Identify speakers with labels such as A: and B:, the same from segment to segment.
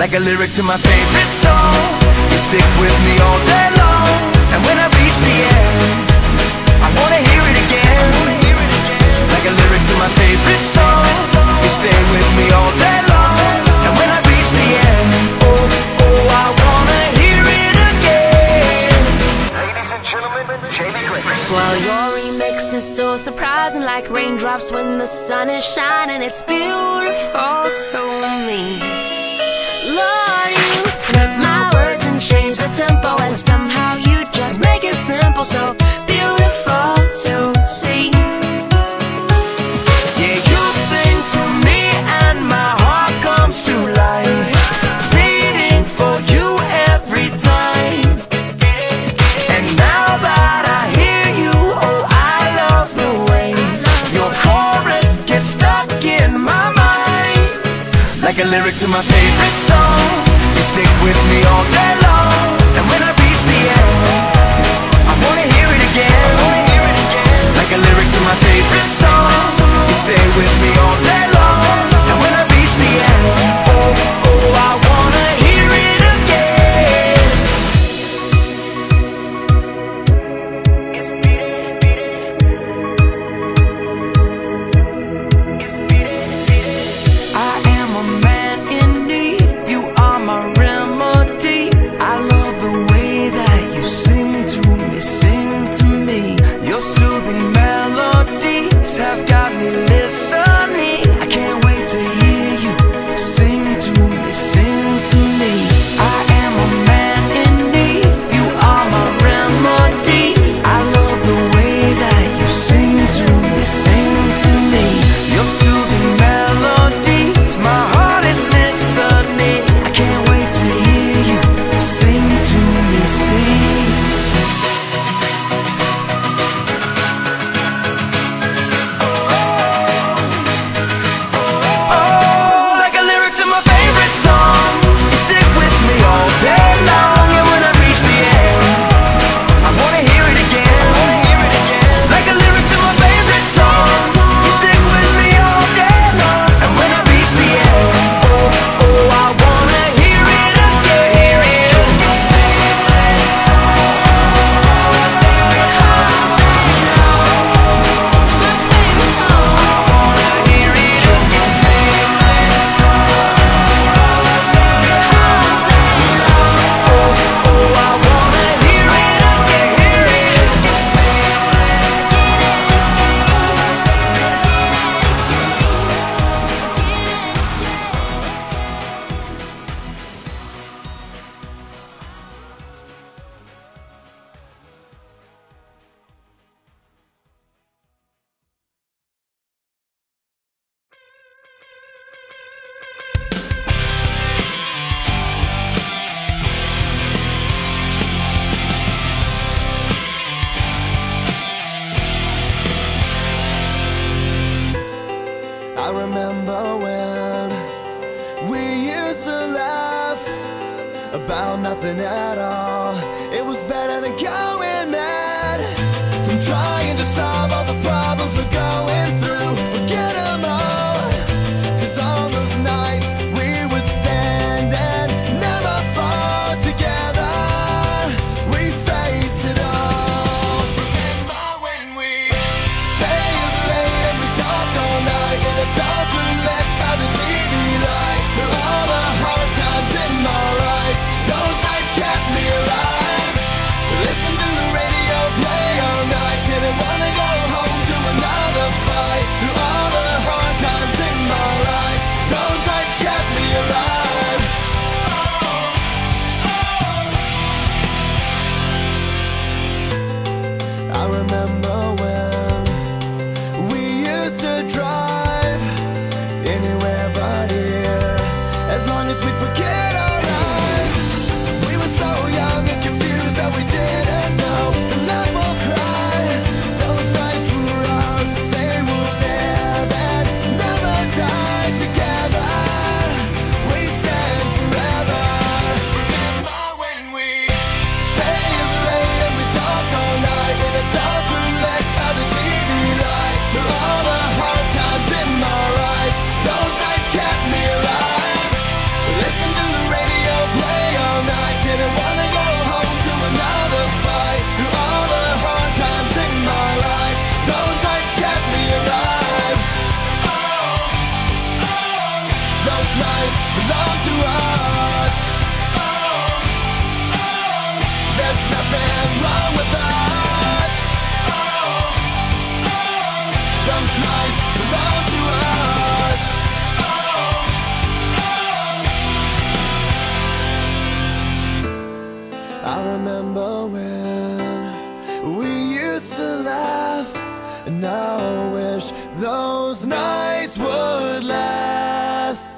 A: like a lyric to my favorite song. You stick with me all day long, and when I reach the end, I wanna hear it again, like a lyric to my favorite song. You stay with me all day long, and when I reach the end, oh, oh, I wanna hear it again. Ladies and gentlemen, Jamie Grace.
B: Well, your remix is so surprising, like raindrops when the sun is shining. It's beautiful to me. Lord, you flip my words and change the tempo, and somehow you just make it simple, so beautiful to see.
A: Yeah, you sing to me and my heart comes to life, beating for you every time. And now that I hear you, oh, I love the way your chorus gets stuck in my mind, like a lyric to my favorite song. You stick with me all day long, and when I reach the end, I wanna hear it again, like a lyric to my favorite song. You stay with me all day long, and when I reach the end, oh, oh, I wanna hear it again. It's beating, it's beating. I am a man in need, you are my remedy. I love the way that you sing to me. Your soothing melodies have got me listening. I can't wait to hear you sing to me, sing to me. I am a man in need, you are my remedy. I love the way that you sing to me. Your soothing melodies, my heart is listening. I can't wait to hear you sing to me, sing. I remember when we used to laugh about nothing at all. It was better than going mad from trying to solve all the problems we're going through. Forget them all, 'cause on those nights we would stand and never fall together. We faced it all. Remember when we stay up late and we talk all night in a dark room lit by the TV light. Through all the hard times in my life, those nights kept me alive. Listen to the radio play all night, didn't wanna those nights belong to us. I remember when we used to laugh, and now I wish those nights would last.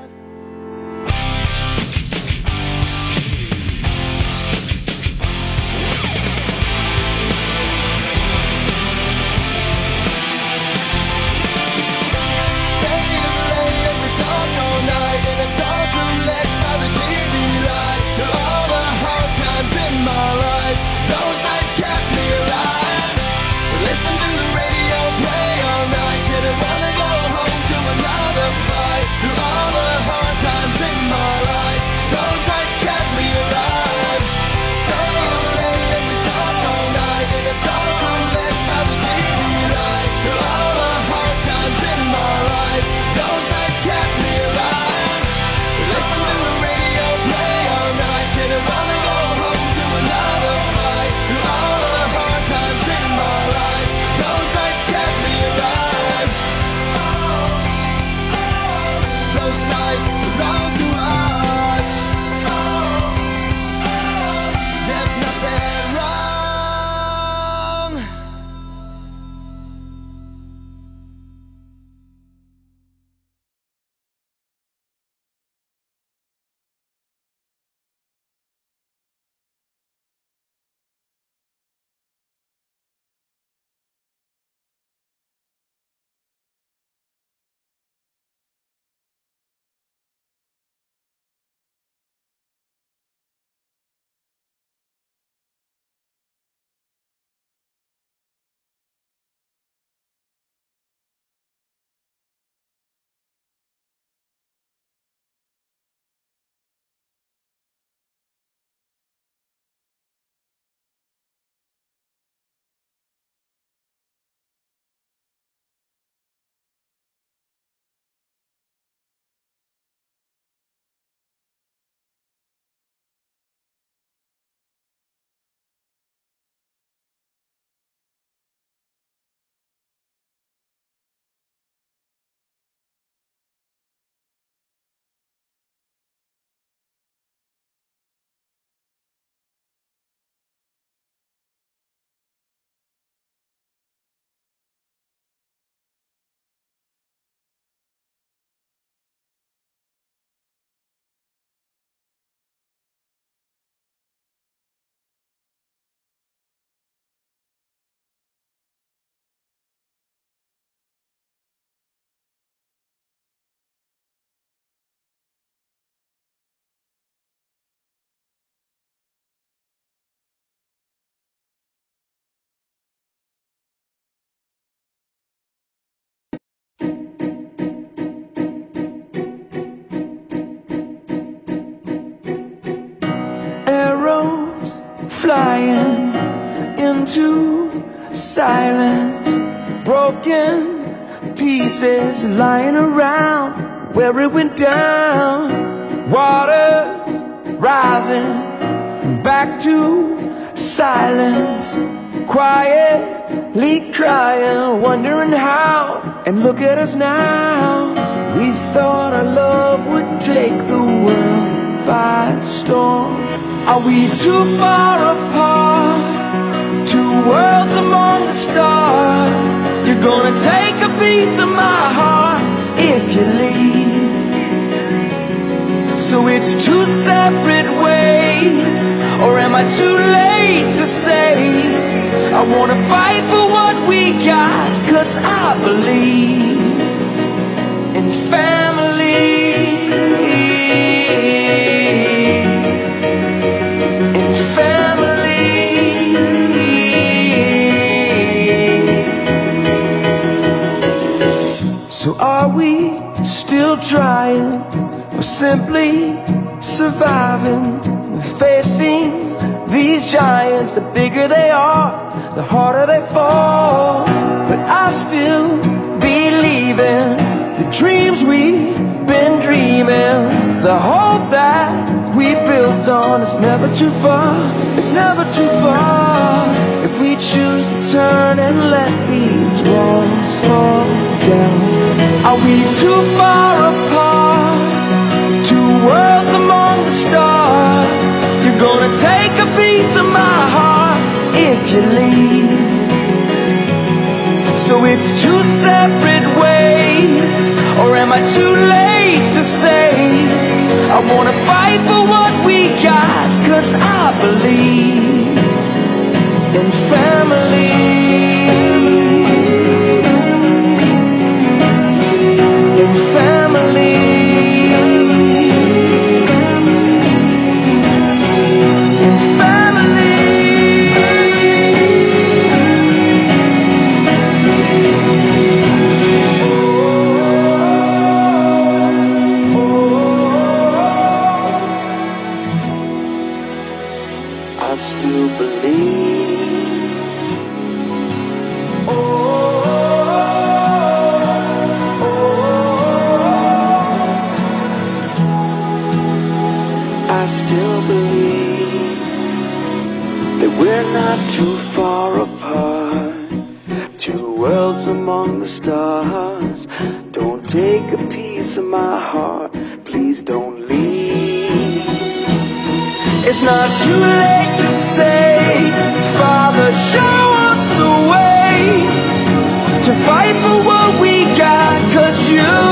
C: Flying into silence, broken pieces lying around where it went down. Water rising back to silence, quietly crying, wondering how. And look at us now. We thought our love would take the world by storm. Are we too far apart? Two worlds among the stars. You're gonna take a piece of my heart if you leave. So it's two separate ways, or am I too late to say I wanna fight for what we got? 'Cause I believe in family. So are we still trying, or simply surviving, facing these giants? The bigger they are, the harder they fall. But I still believe in the dreams we've been dreaming. The hope that we built on is never too far, it's never too far. If we choose to turn and let these walls fall. down? Are we too far apart? Two worlds among the stars. You're gonna take a piece of my heart if you leave. So it's two separate ways, or am I too late to say I wanna fight for what we got, 'cause I believe in family. In family. In family. I still believe. I still believe that we're not too far apart. Two worlds among the stars. Don't take a piece of my heart, please don't leave. It's not too late to say, Father, show us the way to fight for what we got, 'cause you